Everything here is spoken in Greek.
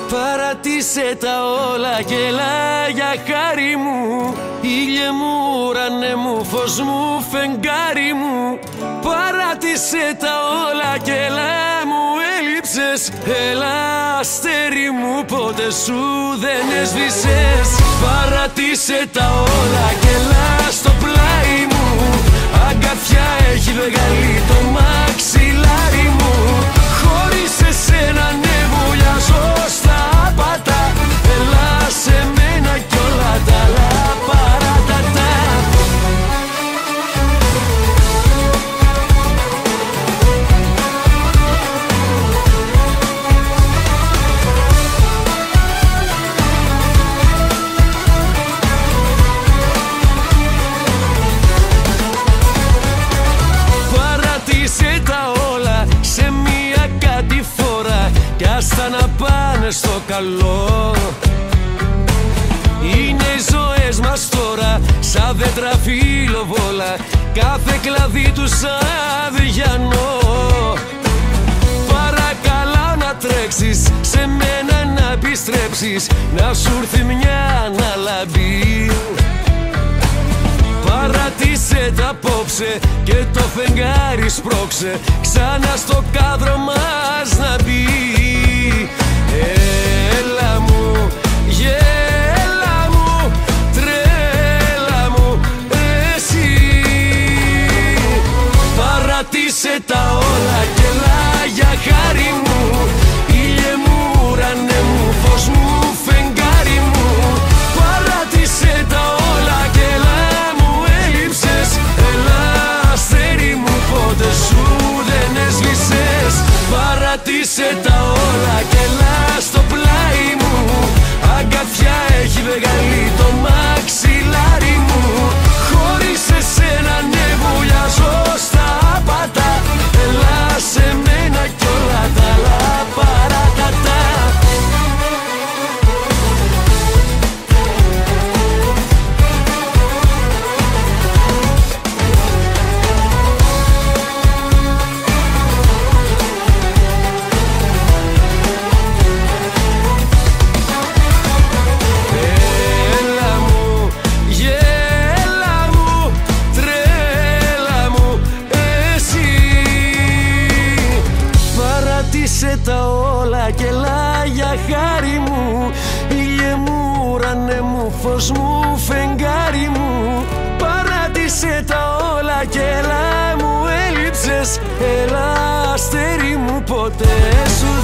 Παράτησε τα όλα και έλα για χάρη μου. Ήλιε μου, ουρανέ μου, φως μου, φεγγάρι μου. Παράτησε τα όλα και έλα, μου έλειψες. Έλα αστέρι μου, ποτέ σου δεν έσβησες. Παράτησε τα όλα και έλα στο πλάι μου. Αγκαθιά έχει μεγάλη το μαξιλάρι μου. Χωρίς εσένα ναι βουλιάζω στα άπατα. Έλα σε μένα κι όλα τα άλλα παράτατα. Παράτησε τα όλα σε μία κατηφόρα κι άστα να πάνε στο καλό. Είναι οι ζωές μας τώρα σαν δέντρα φιλοβόλα, κάθε κλαδί τους αδιανό. Παρακαλώ να τρέξεις, σε μένα να επιστρέψεις, να σου έρθει μια αναλαμπή. Παράτησε τα απόψε και το φεγγάρι σπρώξε, ξανά στο κάδρο μας να μπει. Έλα μου, γέλα μου, τρέλα μου εσύ. Παράτησε τα όλα και έλα για χάρη μου. Ήλιε μου, ουρανέ μου, φως μου, φεγγάρι μου. Παράτησε τα όλα και έλα, μου έλειψες. Έλα αστέρι μου, ποτέ σου δεν έσβησες. Παράτησε τα όλα και έλα στο πλάι μου. Αγκαθιά έχει μεγάλη το μαξιλάρι μου. Χωρίς εσένα ναι βουλιάζω στα άπατα. Έλα σε μένα κι όλα τα άλλα παράτατα. Παράτησε τα όλα και έλα για χάρη μου. Ήλιε μου, ουρανέ μου, φως μου, φεγγάρι μου. Παράτησε τα όλα και έλα, μου έλειψες. Έλα αστέρι μου, ποτέ σου